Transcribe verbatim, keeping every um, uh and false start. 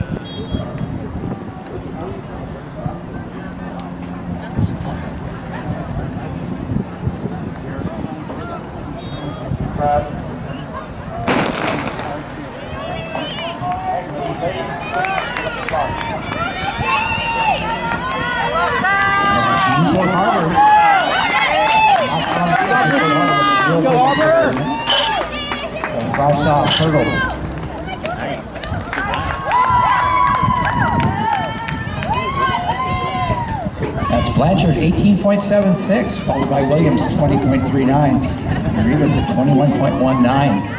Turtle. Nice. That's Blanchard, eighteen point seven six, followed by Williams, twenty point three nine. And Rivas at twenty-one point one nine.